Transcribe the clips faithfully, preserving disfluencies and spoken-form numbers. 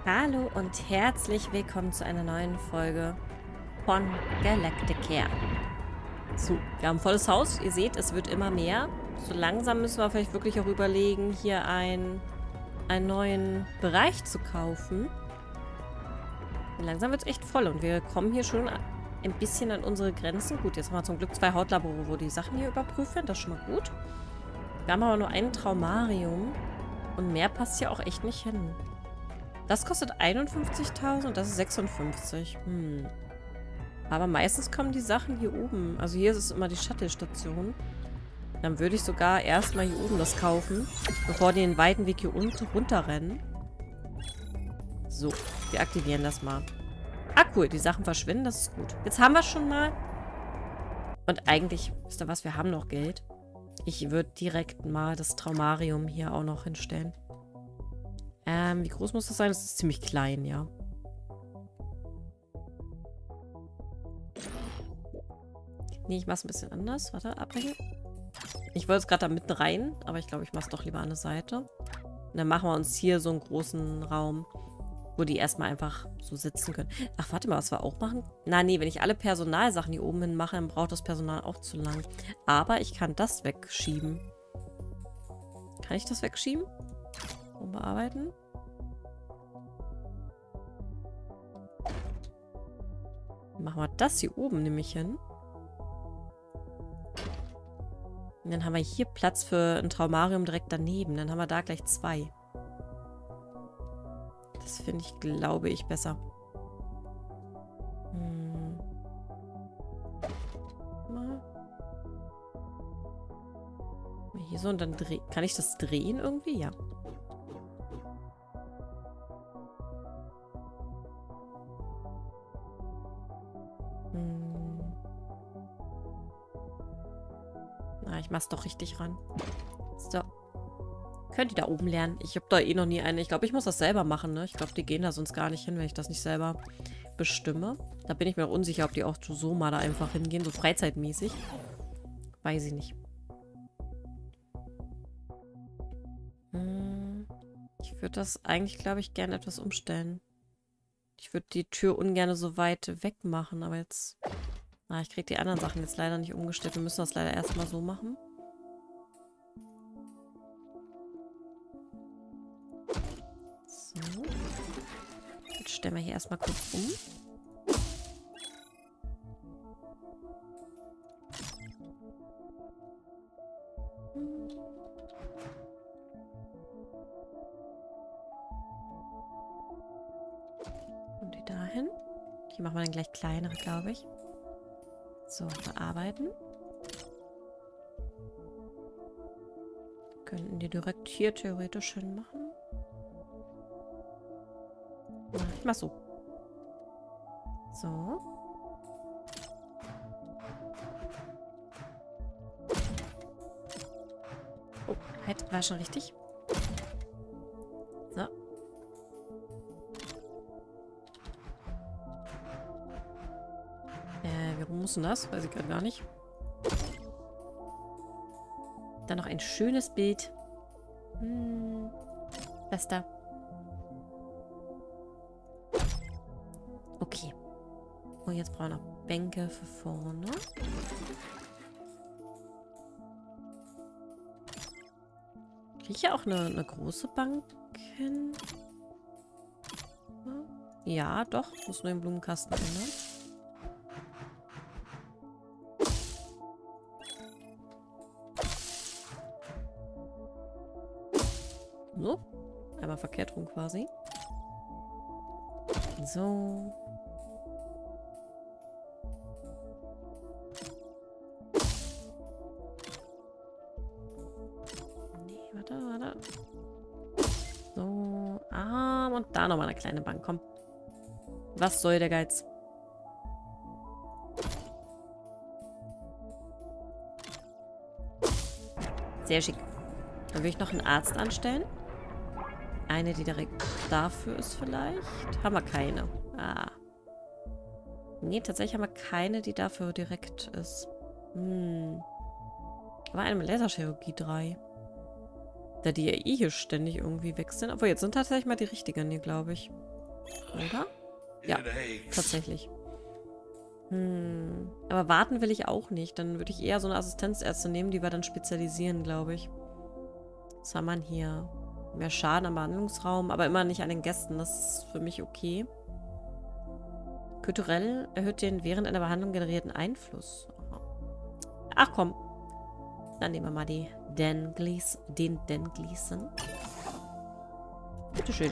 Hallo und herzlich willkommen zu einer neuen Folge von Galacticare. So, wir haben ein volles Haus. Ihr seht, es wird immer mehr. So langsam müssen wir vielleicht wirklich auch überlegen, hier ein, einen neuen Bereich zu kaufen. Langsam wird es echt voll und wir kommen hier schon ein bisschen an unsere Grenzen. Gut, jetzt haben wir zum Glück zwei Hautlabore, wo die Sachen hier überprüfen. Das ist schon mal gut. Wir haben aber nur ein Traumarium und mehr passt hier auch echt nicht hin. Das kostet einundfünfzigtausend und das ist sechsundfünfzig. Hm. Aber meistens kommen die Sachen hier oben. Also hier ist es immer die Shuttle-Station. Dann würde ich sogar erstmal hier oben das kaufen, bevor die den weiten Weg hier unten runterrennen. So, wir aktivieren das mal. Ah, cool, die Sachen verschwinden, das ist gut. Jetzt haben wir es schon mal. Und eigentlich, wisst ihr was, wir haben noch Geld. Ich würde direkt mal das Traumarium hier auch noch hinstellen. Ähm, wie groß muss das sein? Das ist ziemlich klein, ja. Nee, ich mach's ein bisschen anders. Warte, abbrechen. Ich wollte es gerade da mitten rein, aber ich glaube, ich mache es doch lieber an der Seite. Und dann machen wir uns hier so einen großen Raum, wo die erstmal einfach so sitzen können. Ach, warte mal, was wir auch machen? Na, nee, wenn ich alle Personalsachen hier oben hin mache, dann braucht das Personal auch zu lang. Aber ich kann das wegschieben. Kann ich das wegschieben? Und bearbeiten? Machen wir das hier oben nämlich hin. Und dann haben wir hier Platz für ein Traumarium direkt daneben. Dann haben wir da gleich zwei. Das finde ich, glaube ich, besser. Hm. Mal. Hier so und dann drehen. Kann ich das drehen irgendwie? Ja. Hm. Na, ich mach's doch richtig ran. So. Könnt ihr da oben lernen. Ich habe da eh noch nie eine. Ich glaube, ich muss das selber machen, ne? Ich glaube, die gehen da sonst gar nicht hin, wenn ich das nicht selber bestimme. Da bin ich mir auch unsicher, ob die auch so mal da einfach hingehen, so freizeitmäßig. Weiß ich nicht. Hm. Ich würde das eigentlich, glaube ich, gerne etwas umstellen. Ich würde die Tür ungern so weit weg machen, aber jetzt... Ah, ich kriege die anderen Sachen jetzt leider nicht umgestellt. Wir müssen das leider erstmal so machen. So. Jetzt stellen wir hier erstmal kurz um. Und die dahin. Die machen wir dann gleich kleinere, glaube ich. So, bearbeiten. Könnten die direkt hier theoretisch hinmachen. Ja, ich mach so. So. Oh, halt, war schon richtig. So. Äh, wie rum muss denn das? Weiß ich gerade gar nicht. Dann noch ein schönes Bild. Hm. Das da. Okay. Und jetzt brauchen wir noch Bänke für vorne. Kriege ich ja auch eine, eine große Bank hin? Ja, doch. Muss nur den Blumenkasten ändern. So. Einmal verkehrt rum quasi. So. Nee, warte, warte. So. Ah, und da nochmal eine kleine Bank. Komm. Was soll der Geiz? Sehr schick. Dann würde ich noch einen Arzt anstellen. Eine, die direkt dafür ist vielleicht. Haben wir keine. Ah. Nee, tatsächlich haben wir keine, die dafür direkt ist. Hm. Aber eine mit Laserchirurgie drei. Da die ja eh hier ständig irgendwie wechseln. Aber jetzt sind tatsächlich mal die richtigen hier, glaube ich. Oder? Ja, tatsächlich. Hm. Aber warten will ich auch nicht. Dann würde ich eher so eine Assistenzärztin nehmen, die wir dann spezialisieren, glaube ich. Was haben wir hier? Mehr Schaden am Behandlungsraum, aber immer nicht an den Gästen. Das ist für mich okay. Kulturell erhöht den während einer Behandlung generierten Einfluss. Ach komm. Dann nehmen wir mal die Dan Gleason, den Dan Gleason. Bitteschön.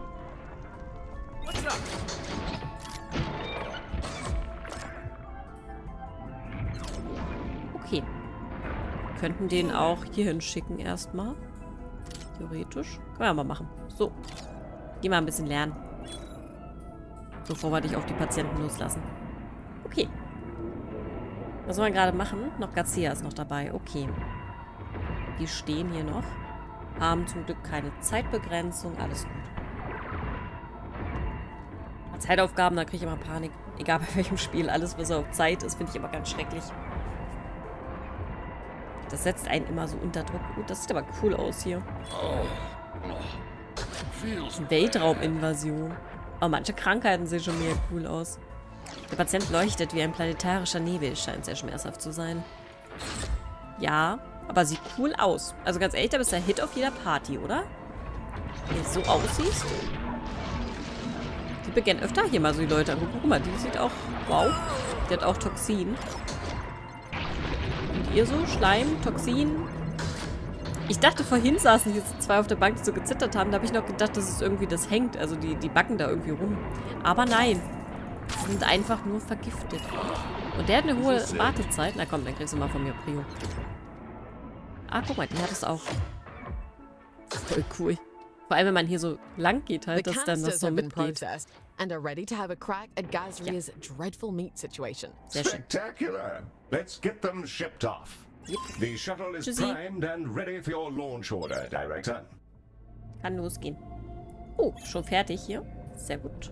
Okay. Wir könnten den auch hierhin schicken erstmal. Theoretisch. Können wir mal machen. So. Geh mal ein bisschen lernen. Bevor wir dich auf die Patienten loslassen. Okay. Was sollen wir gerade machen? Noch Garcia ist noch dabei. Okay. Die stehen hier noch. Haben zum Glück keine Zeitbegrenzung. Alles gut. Bei Zeitaufgaben, da kriege ich immer Panik. Egal bei welchem Spiel. Alles, was auf Zeit ist, finde ich immer ganz schrecklich. Das setzt einen immer so unter Druck. Gut, das sieht aber cool aus hier. Weltrauminvasion. Aber manche Krankheiten sehen schon mega cool aus. Der Patient leuchtet wie ein planetarischer Nebel. Scheint sehr schmerzhaft zu sein. Ja, aber sieht cool aus. Also ganz ehrlich, da bist du der Hit auf jeder Party, oder? Wenn du so aussiehst. Die beginnen öfter hier mal so die Leute angucken. Guck mal, die sieht auch... Wow. Die hat auch Toxin. Und ihr so? Schleim, Toxin. Ich dachte, vorhin saßen hier zwei auf der Bank, die so gezittert haben. Da habe ich noch gedacht, dass es irgendwie das hängt. Also die, die backen da irgendwie rum. Aber nein. Sie sind einfach nur vergiftet. Und der hat eine hohe Wartezeit. Na komm, dann kriegst du mal von mir Prio. Ah, guck mal, die hat es auch. Voll cool. Vor allem, wenn man hier so lang geht halt, dass dann das so mitgeht. And are ready to have a crack at Gazria's ja. dreadful meat situation. Sehr schön. Spectacular. Let's get them shipped off. Yep. The shuttle is Tschüssi. primed and ready for your launch order, Director. Kann losgehen. Oh, schon fertig hier. Sehr gut.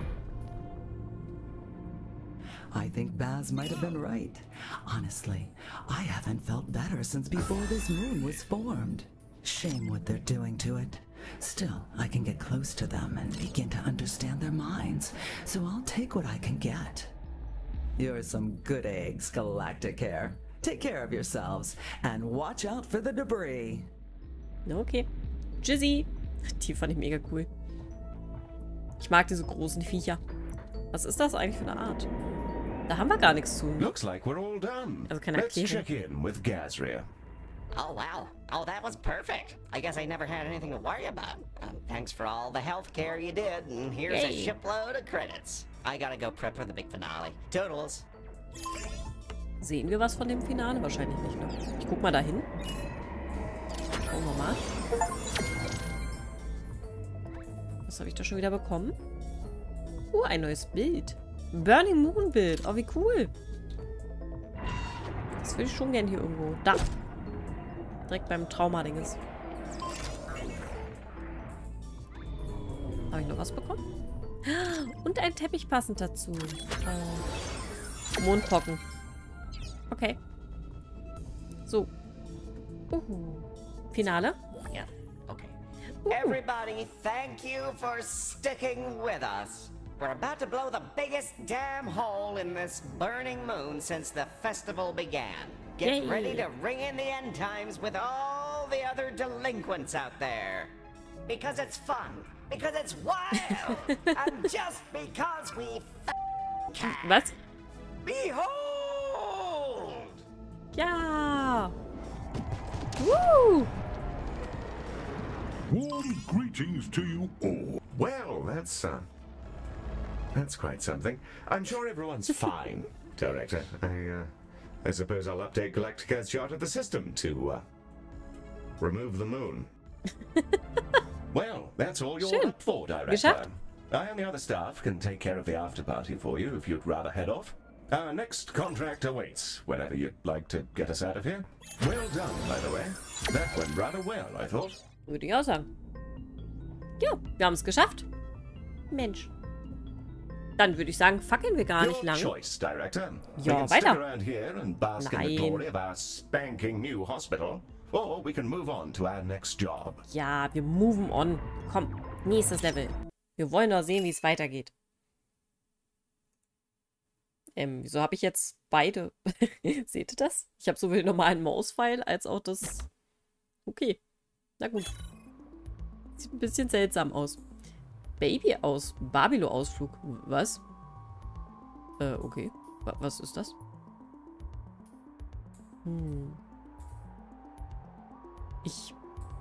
I think Baz might have been right. Honestly, I haven't felt better since before this moon was formed. Shame what they're doing to it. Still, I can get close to them and begin to understand their minds, so I'll take what I can get. You're some good eggs, Galactic Hair. Take care of yourselves, and watch out for the debris. Okay. Tschüssi. Die fand ich mega cool. Ich mag diese großen Viecher. Was ist das eigentlich für eine Art? Da haben wir gar nichts zu. Looks like we're all done. Also keine Let's Erklärung. check in with Gazria. Oh, wow. Oh, that was perfect. I guess I never had anything to worry about. Um, thanks for all the health care you did, and here's Yay. a shipload of credits. I gotta go prep for the big finale. Toodles. Sehen wir was von dem Finale? Wahrscheinlich nicht, ne? Ich guck mal dahin. Schauen wir mal. Was habe ich da schon wieder bekommen? Uh, ein neues Bild. Burning Moon Bild. Oh, wie cool. Das würde ich schon gern hier irgendwo. Da. Direkt beim Trauma-Dinges. Habe ich noch was bekommen? Und ein Teppich passend dazu. Oh. Mondpocken. Okay. So. Uhu. Finale. Yeah, okay. Uhu. Everybody, thank you for sticking with us. We're about to blow the biggest damn hole in this burning moon since the festival began. Get Yay. ready to ring in the end times with all the other delinquents out there. Because it's fun. Because it's wild. And just because we f- can. Was? Behold! Ja. Woo! Warm greetings to you all. Well, that's uh, that's quite something. I'm sure everyone's fine, Director. I uh, I suppose I'll update Galactica's chart of the system to uh, remove the moon. Well, that's all you're Schön. up for, Director. Geschafft. I and the other staff can take care of the after party for you if you'd rather head off. Our next contract awaits whenever you'd like to get us out of here. Well done, by the way. That went rather well, I thought. Würde ich auch sagen. Ja, wir haben es geschafft. Mensch. Dann würde ich sagen, fackeln wir gar nicht Your lang. choice, Director. We Ja, can stick weiter. around here and bask in the Nein. glory of our spanking new hospital, or we can move on to our next job. Ja, wir moven on. Komm, nächstes Level. Wir wollen doch sehen, wie es weitergeht. Ähm, wieso habe ich jetzt beide? Seht ihr das? Ich habe sowohl den normalen Mauspfeil als auch das... Okay. Na gut. Sieht ein bisschen seltsam aus. Baby aus. Babilo-Ausflug. Was? Äh, okay. Wa- Was ist das? Hm. Ich...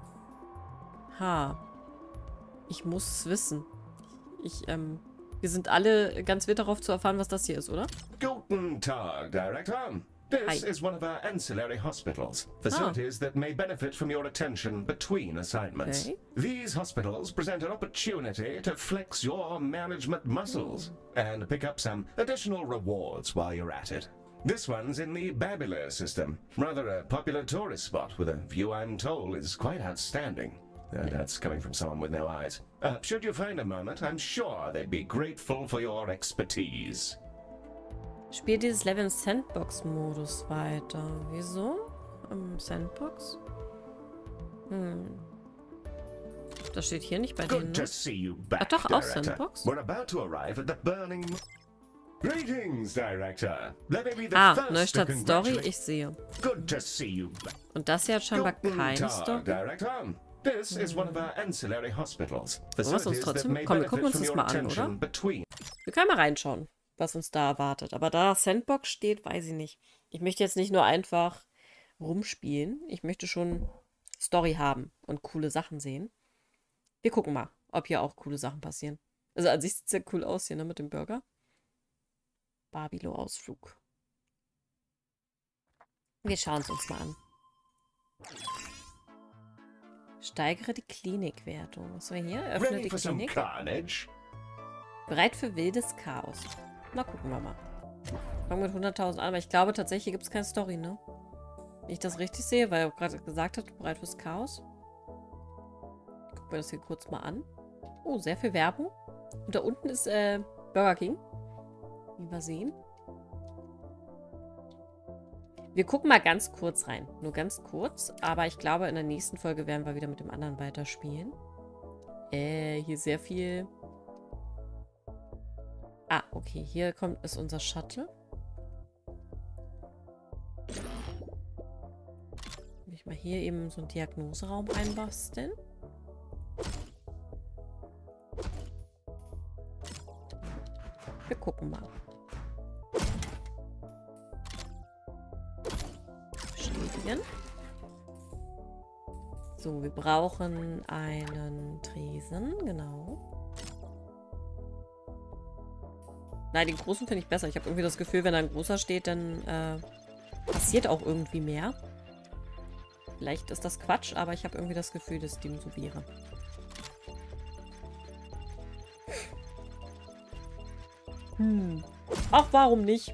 Ha. Ich muss es wissen. Ich, ähm... Wir sind alle ganz wild darauf zu erfahren, was das hier ist, oder? Guten Tag, Director. This Hi. is one of our ancillary hospitals. Facilities that may benefit from your attention between assignments. Okay. These hospitals present an opportunity to flex your management muscles and pick up some additional rewards while you're at it. This one's in the Babylor system. Rather a popular tourist spot with a view I'm told is quite outstanding. Uh, that's coming from someone with no eyes. Uh, should you find a moment, I'm sure they'd be grateful for your expertise. Spiel dieses Level im Sandbox-Modus weiter. Wieso? Im Sandbox? Hm. Das steht hier nicht bei denen, Good to ne? see you back, Ach doch, auch Director. Sandbox? We're about to arrive at the burning... Greetings, Director. Let me be the Ah, first to Neustadt Story, congratulate... ich sehe. Good to see you back. Und das hier hat scheinbar Guten keine Tag, Story. Director. This is one of our ancillary hospitals. was uns Facilities that trotzdem- may komm, wir gucken benefit uns from das your mal an, attention oder? between... Wir können mal reinschauen, was uns da erwartet. Aber da Sandbox steht, weiß ich nicht. Ich möchte jetzt nicht nur einfach rumspielen. Ich möchte schon Story haben und coole Sachen sehen. Wir gucken mal, ob hier auch coole Sachen passieren. Also an sich sieht es ja cool aus hier, ne, mit dem Burger. Babilo-Ausflug. Wir schauen es uns mal an. Steigere die Klinikwertung. Was haben wir hier? Öffne Ready die for some Klinik. carnage? Bereit für wildes Chaos. Na, gucken wir mal. Fangen mit hunderttausend an, aber ich glaube tatsächlich gibt es keine Story, ne? Wenn ich das richtig sehe, weil er gerade gesagt hat, bereit fürs Chaos. Gucken wir das hier kurz mal an. Oh, sehr viel Werbung. Und da unten ist äh, Burger King. Wie wir sehen. Wir gucken mal ganz kurz rein. Nur ganz kurz. Aber ich glaube, in der nächsten Folge werden wir wieder mit dem anderen weiterspielen. Äh, hier sehr viel... Ah, okay. Hier kommt ist unser Shuttle. Will ich mal hier eben so einen Diagnoseraum reinbasteln. Wir gucken mal. Studien. So, wir brauchen einen Tresen, genau. Nein, den großen finde ich besser. Ich habe irgendwie das Gefühl, wenn da ein großer steht, dann äh, passiert auch irgendwie mehr. Vielleicht ist das Quatsch, aber ich habe irgendwie das Gefühl, dass dem so wäre. Hm. Ach, warum nicht?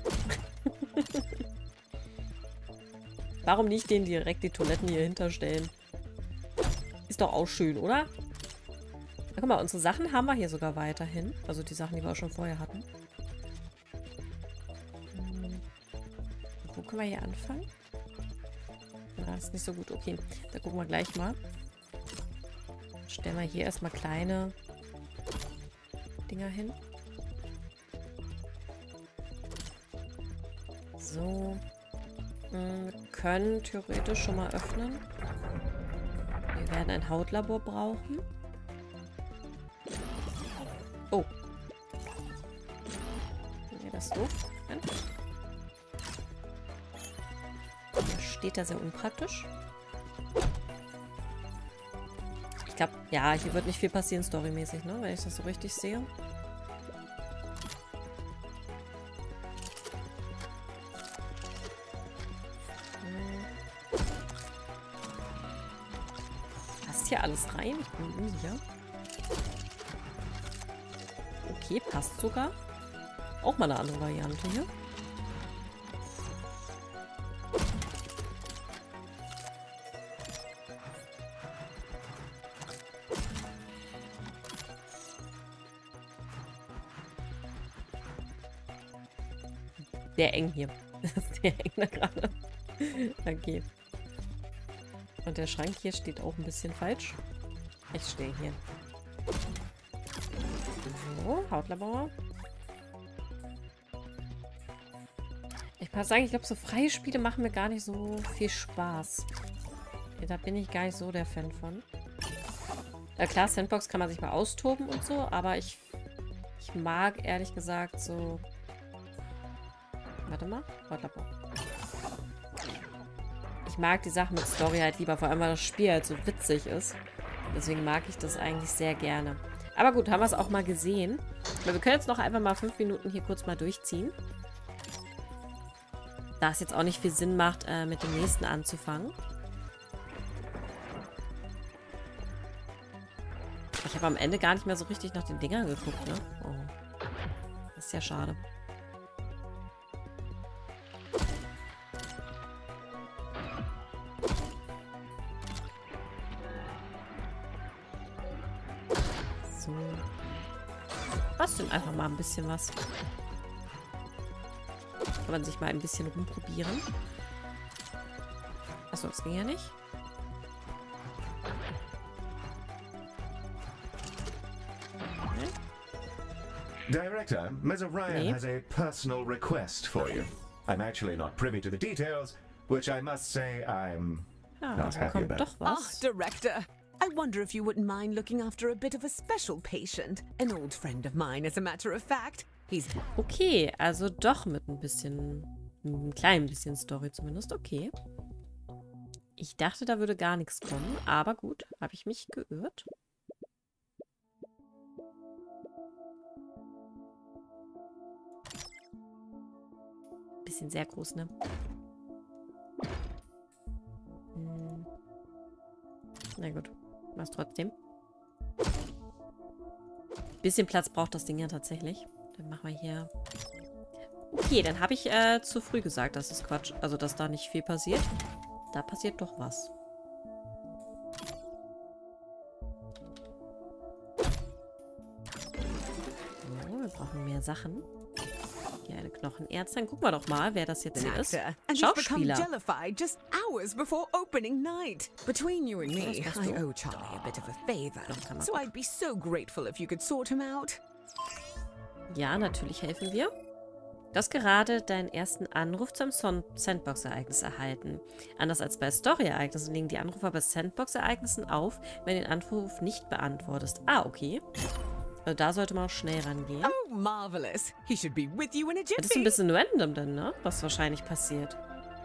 Warum nicht denen direkt die Toiletten hier hinterstellen? Ist doch auch schön, oder? Na, guck mal, unsere Sachen haben wir hier sogar weiterhin. Also die Sachen, die wir auch schon vorher hatten. Hm. Wo können wir hier anfangen? Na, ist nicht so gut. Okay, da gucken wir gleich mal. Stellen wir hier erstmal kleine Dinger hin. So. Wir können theoretisch schon mal öffnen. Wir werden ein Hautlabor brauchen. Oh. Ja, das ist doof. Hier steht da sehr unpraktisch. Ich glaube, ja, hier wird nicht viel passieren storymäßig, ne? Wenn ich das so richtig sehe. Passt hier alles rein? Ich bin unsicher. Okay, passt sogar. Auch mal eine andere Variante hier. Sehr eng hier. Sehr eng da gerade. Okay. Und der Schrank hier steht auch ein bisschen falsch. Ich stehe hier. So, Hautlabor. Ich muss sagen, ich glaube, so freie Spiele machen mir gar nicht so viel Spaß. Ja, da bin ich gar nicht so der Fan von. Ja, klar, Sandbox kann man sich mal austoben und so, aber ich, ich mag ehrlich gesagt so... Warte mal. Hautlabor. Ich mag die Sachen mit Story halt lieber, vor allem weil das Spiel halt so witzig ist. Deswegen mag ich das eigentlich sehr gerne. Aber gut, haben wir es auch mal gesehen. Aber wir können jetzt noch einfach mal fünf Minuten hier kurz mal durchziehen. Da es jetzt auch nicht viel Sinn macht, äh, mit dem nächsten anzufangen. Ich habe am Ende gar nicht mehr so richtig nach den Dingern geguckt, ne? Oh. Das ist ja schade. So. Was denn einfach mal ein bisschen was? Kann man sich mal ein bisschen rumprobieren. Achso, das ging ja nicht. Director, Miz Orion Nee. has a personal request for you. I'm actually not privy to the details, which I must say I'm Ja, not da happy kommt about. doch Ah, was. Director. I wonder if you wouldn't mind looking after a bit of a special patient. An old friend of mine, as a matter of fact. He's Okay, also doch mit ein bisschen, ein klein bisschen Story zumindest. Okay. Ich dachte, da würde gar nichts kommen, aber gut, habe ich mich geirrt. Bisschen sehr groß, ne? Hm. Na gut, mach's trotzdem. Bisschen Platz braucht das Ding ja tatsächlich. Dann machen wir hier... Okay, dann habe ich äh, zu früh gesagt, das ist Quatsch. Also, dass da nicht viel passiert. Da passiert doch was. So, wir brauchen mehr Sachen. Hier eine Knochenerz. Dann gucken wir doch mal, wer das jetzt an hier ist. actor, and he's become Schauspieler. jellified just hours before opening night. Between you and me, Was machst I du? owe Charlie a bit of a favor. kann man So I'd be so grateful if you could sort him out. Ja, natürlich helfen wir. Du hast gerade deinen ersten Anruf zum Son- Sandbox-Ereignis erhalten. Anders als bei Story-Ereignissen legen die Anrufer bei Sandbox-Ereignissen auf, wenn du den Anruf nicht beantwortest. Ah, okay. Also da sollte man auch schnell rangehen. Oh, marvelous. He should be with you in a Das ist ein jiffy. bisschen random dann, ne? Was wahrscheinlich passiert.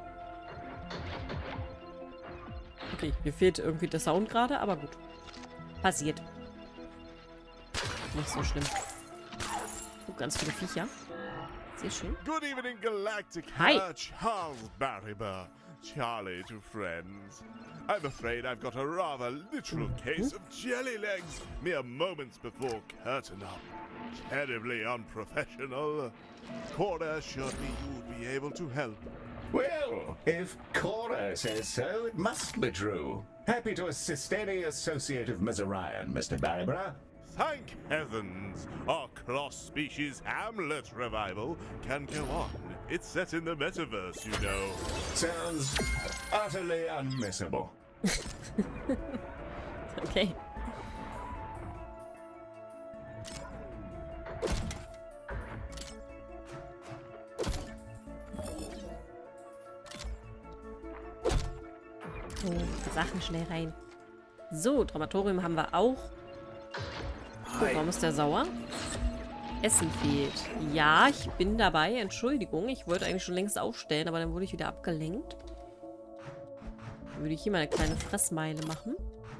Okay, mir fehlt irgendwie der Sound gerade, aber gut. Passiert. Nicht so schlimm. Oh, ganz viele Viecher. Sehr schön. Good evening, Galactic. Hi. Charles Barryber. Charlie to friends. I'm afraid I've got a rather literal case of jelly legs mere moments before curtain up. Terribly unprofessional. Cora assured me you would be able to help. Well, if Cora says so, it must be true. Happy to assist any associate of Miz Orion, Mister Barbara. Thank heavens, our cross-species Hamlet revival can go on. It's set in the metaverse, you know. Sounds utterly unmissable. Okay. So, Sachen schnell rein. So, Dramatorium haben wir auch. Oh, warum ist der sauer? Essen fehlt. Ja, ich bin dabei. Entschuldigung, ich wollte eigentlich schon längst aufstellen, aber dann wurde ich wieder abgelenkt. Dann würde ich hier mal eine kleine Fressmeile machen.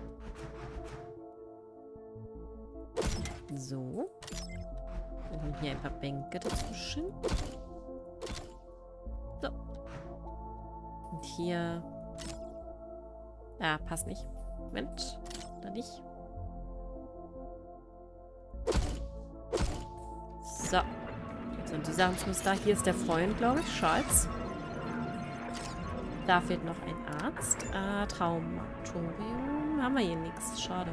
So. Dann haben hier ein paar Bänke dazwischen. So. Und hier... Ah, passt nicht. Moment. Oder nicht? So. Jetzt sind die Sachen zumindest da. Hier ist der Freund, glaube ich. Charles. Da fehlt noch ein Arzt. Ah, Traumatorium. Haben wir hier nichts. Schade.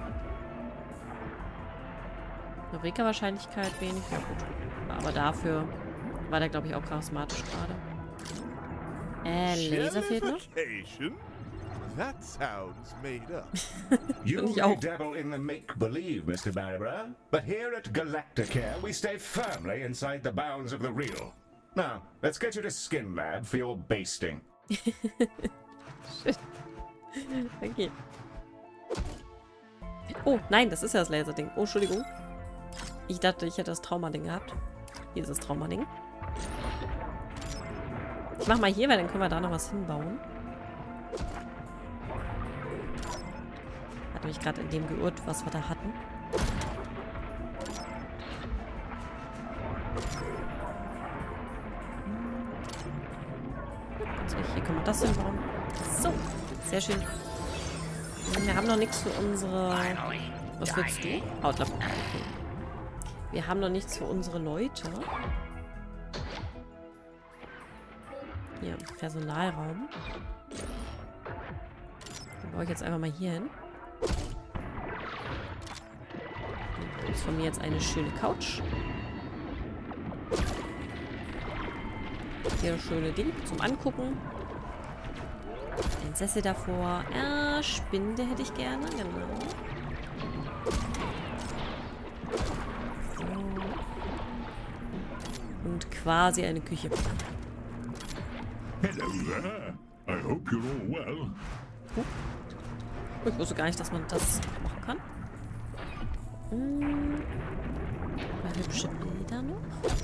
Eureka-Wahrscheinlichkeit wenig. Ja, gut. Aber dafür war der, glaube ich, auch charismatisch gerade. Äh, Laser fehlt noch. Jellification? that sounds made up. You Finde ich may auch. dabble in the make-believe, Mister Barbara, but here at Galacticare, we stay firmly inside the bounds of the real. Now, let's get you to Skin Lab for your basting. Okay. Oh, nein, das ist ja das Laserding. Oh, Entschuldigung. Ich dachte, ich hätte das Traumading gehabt. Hier ist das Traumading. Ich mach mal hier, weil dann können wir da noch was hinbauen. Hat mich gerade in dem geirrt, was wir da hatten. Also hier können wir das hinbauen. So, sehr schön. Wir haben noch nichts für unsere... Was willst du? Outlaw. Okay. Wir haben noch nichts für unsere Leute. Hier, Personalraum. Den baue ich jetzt einfach mal hier hin. Dann ist von mir jetzt eine schöne Couch. Hier schöne Ding zum Angucken. Ein Sessel davor. Ja, Spinde hätte ich gerne. Genau. So. Und quasi eine Küche. Hello there. I hope you're all well. Oh, ich wusste gar nicht, dass man das machen kann. Hm. Mal hübsche Bilder noch.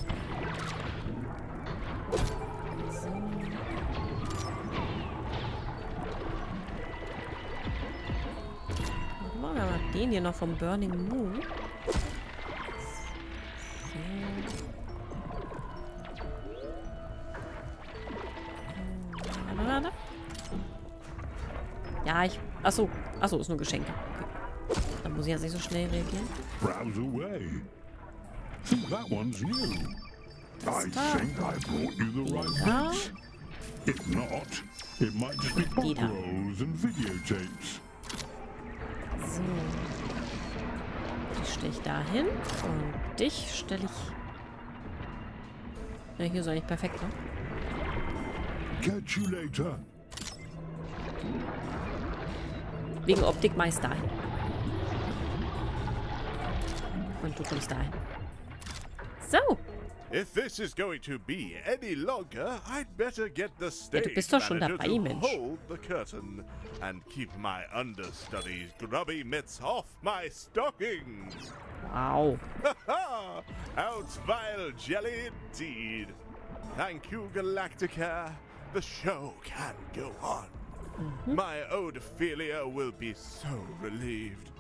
So. Machen wir mal den hier noch vom Burning Moon. Ja, ich... Achso. Achso, ist nur Geschenke. Okay. Dann muss ich jetzt nicht so schnell reagieren. Browse away. That one's new. I da? think I brought you the right Ja. bits. If not, it might just be Die pop da. rolls and videotapes. So. Die stelle ich da hin. Und dich stelle ich... Ja, hier ist eigentlich perfekt, ne? Catch you later. Wegen Optik meist dahin. Und du kommst dahin. So. If this is going to be any longer, I'd better get the stage du bist doch schon manager dabei, to Mensch. hold the curtain and keep my understudy's grubby mitts off my stockings. Wow. Ha! Out vile jelly indeed. Thank you, Galactica. The show can go on. My ode Ophelia will be so relieved.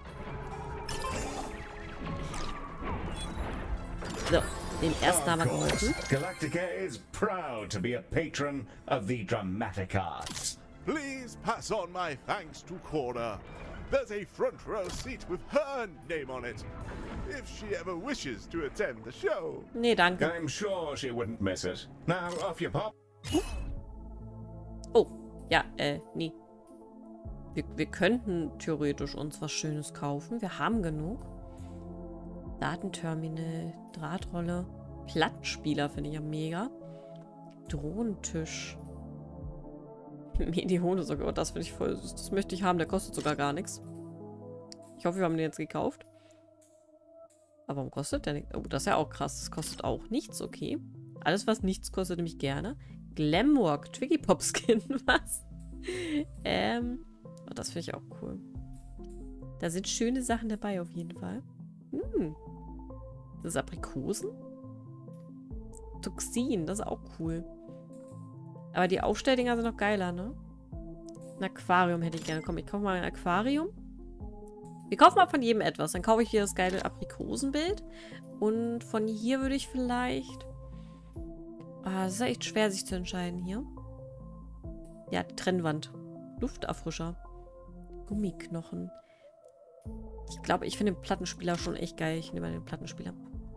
So. Dem ersten haben wir Of course, geholfen. Galacticare is proud to be a patron of the dramatic arts. Please pass on my thanks to Cora. There's a front row seat with her name on it. If she ever wishes to attend the show. Nee, danke. I'm sure she wouldn't miss it. Now, off you pop. Oh. Ja, äh, nee. Wir, wir könnten theoretisch uns was Schönes kaufen. Wir haben genug. Datenterminal, Drahtrolle, Plattenspieler finde ich ja mega. Drohnentisch. Medione sogar. Oh, das finde ich voll süß. Das möchte ich haben. Der kostet sogar gar nichts. Ich hoffe, wir haben den jetzt gekauft. Aber warum kostet der nichts? Oh, das ist ja auch krass. Das kostet auch nichts. Okay. Alles, was nichts kostet, nämlich gerne. Glamwork, Twiggy Pop Skin. Was? ähm. Oh, das finde ich auch cool. Da sind schöne Sachen dabei auf jeden Fall. Hm. Das ist Aprikosen? Tuxin, das ist auch cool. Aber die Aufstelldinger sind noch geiler, ne? Ein Aquarium hätte ich gerne. Komm, ich kaufe mal ein Aquarium. Wir kaufen mal von jedem etwas. Dann kaufe ich hier das geile Aprikosenbild. Und von hier würde ich vielleicht... Ah, das ist ja echt schwer, sich zu entscheiden hier. Ja, die Trennwand. Lufterfrischer. Gummiknochen. Ich glaube, ich finde den Plattenspieler schon echt geil. Ich nehme mal den Plattenspieler.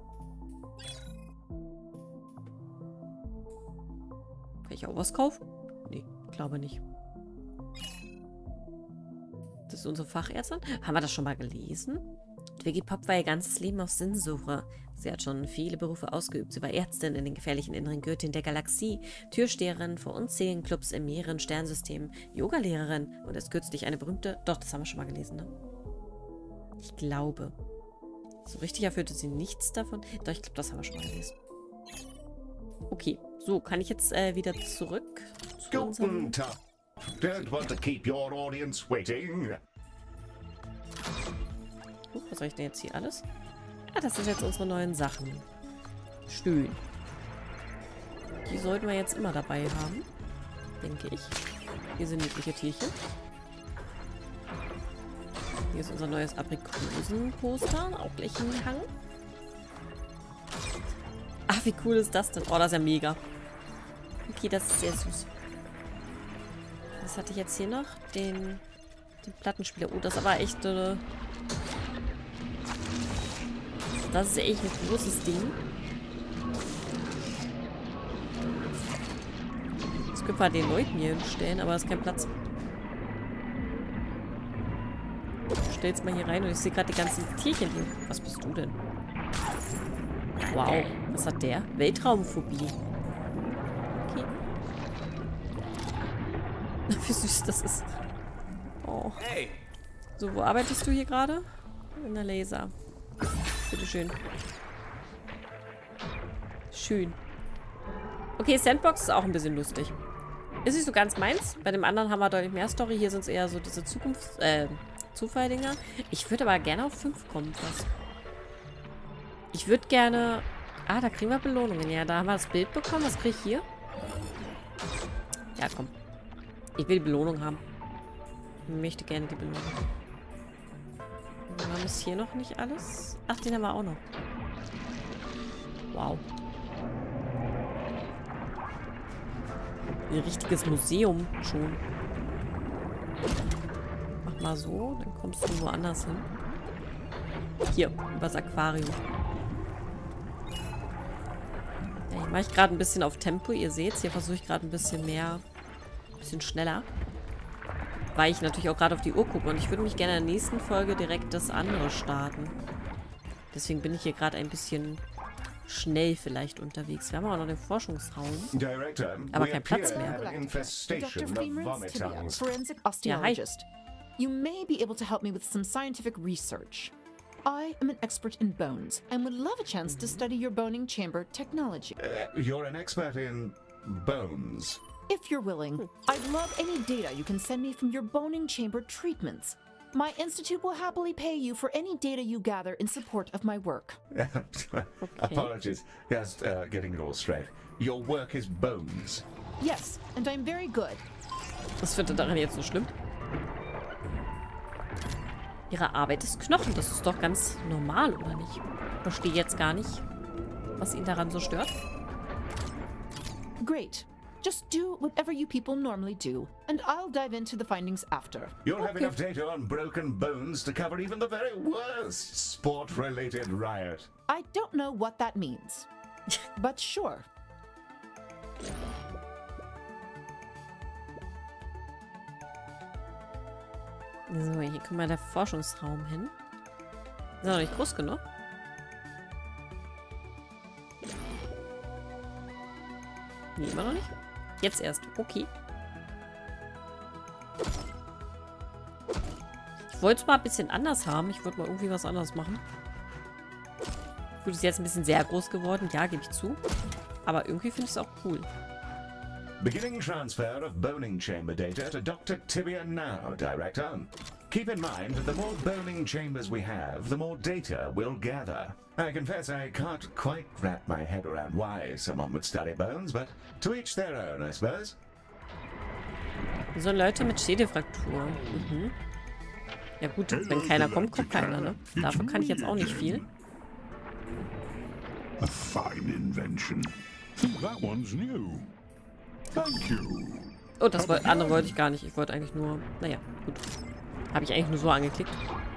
Kann ich auch was kaufen? Nee, glaube nicht. Das ist unsere Fachärztin. Haben wir das schon mal gelesen? Twiggy Pop war ihr ganzes Leben auf Sinnsuche. Sie hat schon viele Berufe ausgeübt. Sie war Ärztin in den gefährlichen inneren Gürteln der Galaxie, Türsteherin vor unzähligen Clubs in mehreren Sternsystemen, Yogalehrerin und ist kürzlich eine berühmte... Doch, das haben wir schon mal gelesen, ne? Ich glaube. So richtig erfüllte sie nichts davon. Doch, ich glaube, das haben wir schon mal gelesen. Okay, so, kann ich jetzt äh, wieder zurück zu unserem... Guten Tag. Don't want to keep your audience waiting. Uh, was soll ich denn jetzt hier alles? Ah, das sind jetzt unsere neuen Sachen. Schön. Die sollten wir jetzt immer dabei haben. Denke ich. Hier sind niedliche Tierchen. Hier ist unser neues Aprikosen-Poster. Auch gleich hingehangen. Ach, wie cool ist das denn? Oh, das ist ja mega. Okay, das ist sehr süß. Was hatte ich jetzt hier noch? Den, den Plattenspieler. Oh, das ist aber echt... Äh, das ist echt ein großes Ding. Jetzt können wir den Leuten hier hinstellen, aber es ist kein Platz. Ich stell's mal hier rein und ich sehe gerade die ganzen Tierchen hier. Was bist du denn? Wow, was hat der? Weltraumphobie. Okay. Wie süß das ist. Oh. So, wo arbeitest du hier gerade? In der Laser. Bitteschön. Schön. Okay, Sandbox ist auch ein bisschen lustig. Ist nicht so ganz meins. Bei dem anderen haben wir deutlich mehr Story. Hier sind es eher so diese Zukunfts-, äh, Zufalldinger. Ich würde aber gerne auf fünf kommen fast. Ich würde gerne... Ah, da kriegen wir Belohnungen. Ja, da haben wir das Bild bekommen. Was kriege ich hier? Ja, komm. Ich will die Belohnung haben. Ich möchte gerne die Belohnung. Wir haben es hier noch nicht alles. Ach, den haben wir auch noch. Wow. Ein richtiges Museum schon. Mach mal so, dann kommst du woanders hin. Hier, übers Aquarium. Ja, hier mache ich gerade ein bisschen auf Tempo. Ihr seht es, hier versuche ich gerade ein bisschen mehr, ein bisschen schneller. Weil ich natürlich auch gerade auf die Uhr gucke. Und ich würde mich gerne in der nächsten Folge direkt das andere starten. Deswegen bin ich hier gerade ein bisschen schnell vielleicht unterwegs. Wir haben auch noch den Forschungsraum. Director, aber kein Platz mehr. Doctor Infestation of Freeman vomit Tibia, tongues. forensic Ja, hi. osteologist. You may be able to help me with some scientific research. I am an expert in bones and would love a chance to study your boning chamber technology. Uh, you're an expert in bones. If you're willing, I'd love any data you can send me from your boning chamber treatments. My institute will happily pay you for any data you gather in support of my work. Apologies. Just uh, getting it all straight. Your work is bones. Yes, and I'm very good. Was findet daran jetzt so schlimm? Ihre Arbeit ist Knochen. Das ist doch ganz normal, oder nicht? Ich verstehe jetzt gar nicht, was ihn daran so stört. Great. Just do whatever you people normally do, and I'll dive into the findings after. You'll have enough data on broken bones to cover even the very worst sport-related riot. I don't know what that means, but sure. So, hier kommt mal der Forschungsraum hin. Ist noch nicht groß genug. Nee, immer noch nicht. Jetzt erst. Okay. Ich wollte es mal ein bisschen anders haben. Ich wollte mal irgendwie was anderes machen. Gut, ist jetzt ein bisschen sehr groß geworden. Ja, gebe ich zu. Aber irgendwie finde ich es auch cool. Beginning transfer of boning chamber data to Doctor Tibia now, Director. Keep in mind that the more boning chambers we have, the more data we'll gather. I confess I can't quite wrap my head around why someone would study bones, but to each their own, I suppose. So Leute mit Schädelfraktur. Mhm. Ja gut, wenn keiner kommt, kommt keiner, ne? Dafür kann ich jetzt auch nicht viel. A fine invention. That one's new. Thank you. Oh, das woll- andere wollte ich gar nicht. Ich wollte eigentlich nur... Naja, gut. Habe ich eigentlich nur so angeklickt.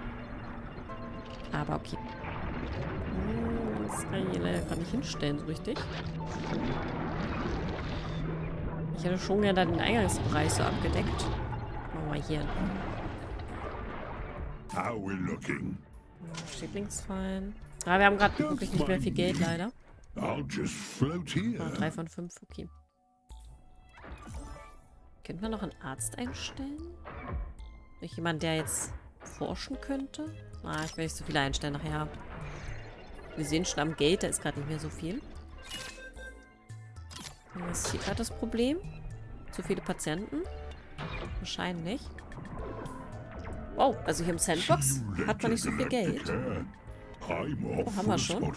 Aber okay. Hm, das kann ich hier leider gar nicht hinstellen, so richtig. Ich hätte schon gerne den Eingangsbereich so abgedeckt. Machen wir hier. How we looking? Steht links fallen. Ja, wir haben gerade wirklich nicht mehr viel Geld, leider. I'll just float here. Oh, drei von fünf, okay. Könnten wir noch einen Arzt einstellen? Nicht jemand, der jetzt forschen könnte? Ah, ich will nicht so viele einstellen nachher. Wir sehen schon am Gate, da ist gerade nicht mehr so viel. Was ist hier gerade das Problem? Zu viele Patienten? Wahrscheinlich. Wow, also hier im Sandbox hat man nicht so viel Geld. Oh, haben wir schon?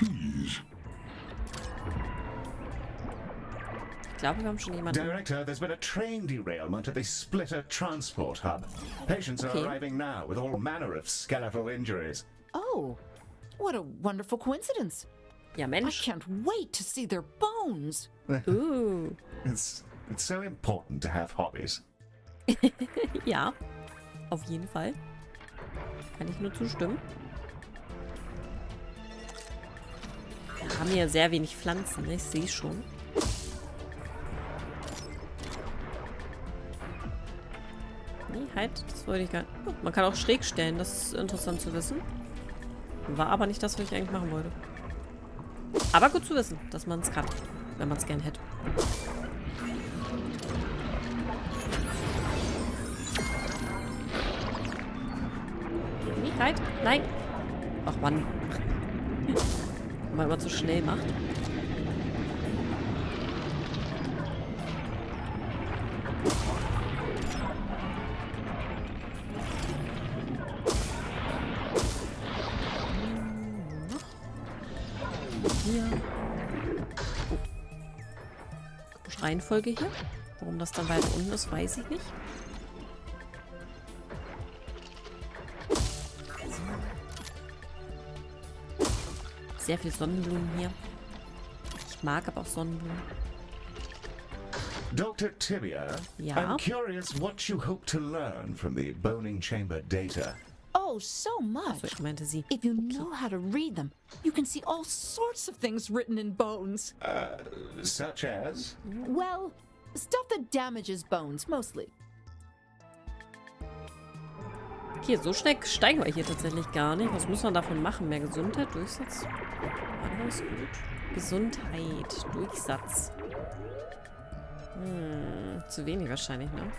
Ich glaube, wir haben schon jemanden. Director, there's been a train derailment at the Splitter Transport Hub. Patients are Okay. arriving now with all manner of skeletal injuries. Oh, what a wonderful coincidence. Ja, I Mensch. can't wait to see their bones. Uh. It's it's so important to have hobbies. Ja, auf jeden Fall. Kann ich nur zustimmen. Wir haben hier sehr wenig Pflanzen, ne? Ich sehe schon. Nee, halt, das wollte ich gar nicht. Oh, man kann auch schräg stellen, das ist interessant zu wissen. War aber nicht das, was ich eigentlich machen wollte. Aber gut zu wissen, dass man es kann, wenn man es gern hätte. Nee, halt, nein. Ach Mann. Wenn man immer zu schnell macht. Hier. Oh. Reihenfolge hier. Warum das dann weiter unten ist, weiß ich nicht. Sehr viel Sonnenblumen hier. Ich mag aber auch Sonnenblumen. Doctor Tibia, Ja? I'm curious what you hope to learn from the boning chamber data. Oh, so So, much. ich meinte sie. If you know how to read them, you can see all sorts of things written in bones. Such as? Well, stuff that damages bones, mostly. Okay, so schnell steigen wir hier tatsächlich gar nicht. Was muss man davon machen? Mehr Gesundheit, Durchsatz? Alles gut. Gesundheit, Durchsatz. Hm, zu wenig wahrscheinlich, ne?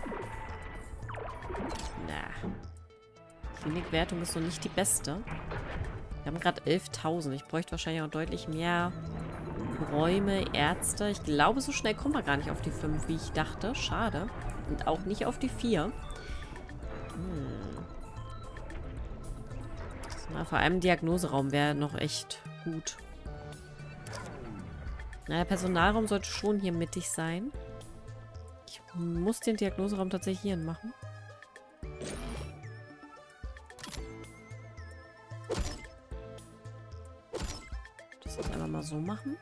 Na. Klinikwertung ist noch nicht die beste. Wir haben gerade elftausend. Ich bräuchte wahrscheinlich auch deutlich mehr Räume, Ärzte. Ich glaube, so schnell kommen wir gar nicht auf die fünf, wie ich dachte. Schade. Und auch nicht auf die vier. Hm. Na, vor allem Diagnoseraum wäre noch echt gut. Na, der Personalraum sollte schon hier mittig sein. Ich muss den Diagnoseraum tatsächlich hier machen. Das jetzt einfach mal so machen.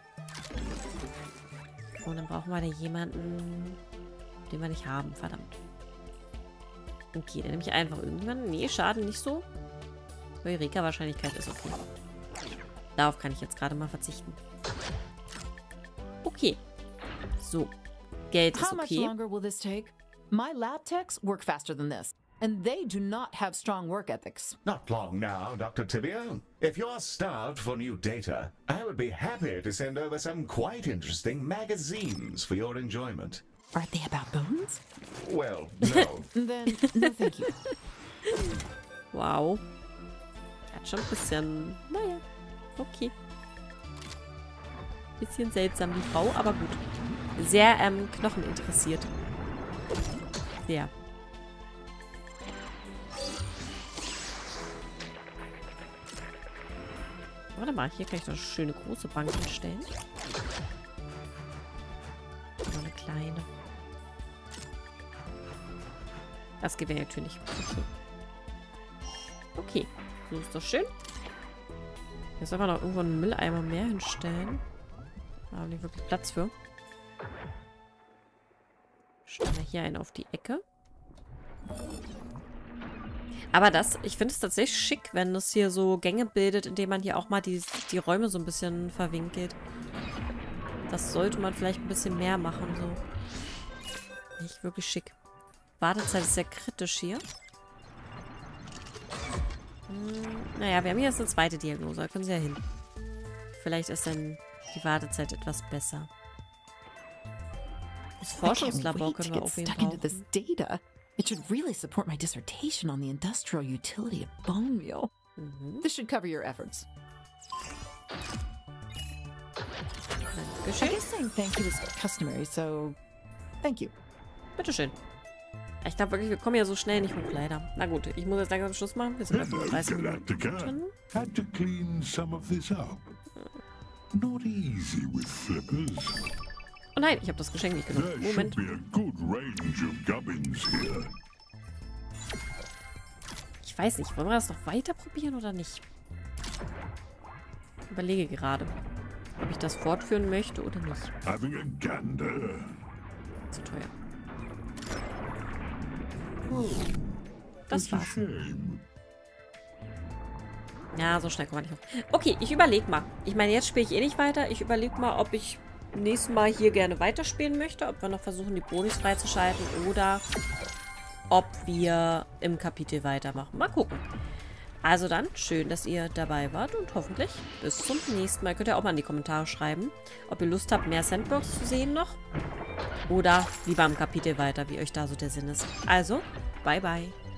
Und dann brauchen wir da jemanden, den wir nicht haben. Verdammt. Okay, dann nehme ich einfach irgendjemanden. Nee, Schaden nicht so. Eureka-Wahrscheinlichkeit ist okay. Darauf kann ich jetzt gerade mal verzichten. Okay. So. Geld ist How much okay. longer will this take? My lab techs work faster than this, and they do not have strong work ethics. Not long now, Doctor Tibia. If you're starved for new data, I would be happy to send over some quite interesting magazines for your enjoyment. Are they about bones? Well, no. Then, no thank you. Wow. Hat schon ein bisschen... Naja. Okay. Bisschen seltsam, die Frau, aber gut. Sehr ähm, Knochen interessiert. Sehr. Warte mal, hier kann ich doch eine schöne große Bank hinstellen. Noch eine kleine. Das geht mir natürlich. Okay. Okay. So ist doch schön. Jetzt einfach noch irgendwo einen Mülleimer mehr hinstellen. Da haben wir nicht wirklich Platz für. Stellen wir hier einen auf die Ecke. Aber das, ich finde es tatsächlich schick, wenn es hier so Gänge bildet, indem man hier auch mal die, die Räume so ein bisschen verwinkelt. Das sollte man vielleicht ein bisschen mehr machen, so. Nicht wirklich schick. Wartezeit ist sehr kritisch hier. Hm, naja, wir haben hier jetzt eine zweite Diagnose. Da können Sie ja hin. Vielleicht ist dann die Wartezeit etwas besser. Das Forschungslabor können wir auf jeden Fall into this data. It should really support my dissertation on the industrial utility of bone meal. Mhm. This should cover your efforts. I Dankeschön. guess saying thank you is customary, so thank you. Bitteschön. Ich glaube wirklich, wir kommen ja so schnell nicht hoch, leider. Na gut, ich muss jetzt langsam Schluss machen. Wir sind bei Hello, fünfunddreißig Galactica. Minuten. Had to clean some of this up. Not easy with flippers. Oh nein, ich habe das Geschenk nicht genommen. There Moment. should be a good range of gubbins here. Ich weiß nicht, wollen wir das noch weiter probieren oder nicht? Ich überlege gerade, ob ich das fortführen möchte oder nicht. Having a gander. Zu teuer. Oh, Das it's a war's. shame. Ja, so schnell kommen wir nicht hoch. Okay, ich überlege mal. Ich meine, jetzt spiele ich eh nicht weiter. Ich überlege mal, ob ich nächstes Mal hier gerne weiterspielen möchte. Ob wir noch versuchen, die Bonis freizuschalten. Oder ob wir im Kapitel weitermachen. Mal gucken. Also dann, schön, dass ihr dabei wart. Und hoffentlich bis zum nächsten Mal. Könnt ihr auch mal in die Kommentare schreiben, ob ihr Lust habt, mehr Sandbox zu sehen noch. Oder lieber im Kapitel weiter, wie euch da so der Sinn ist. Also, bye bye.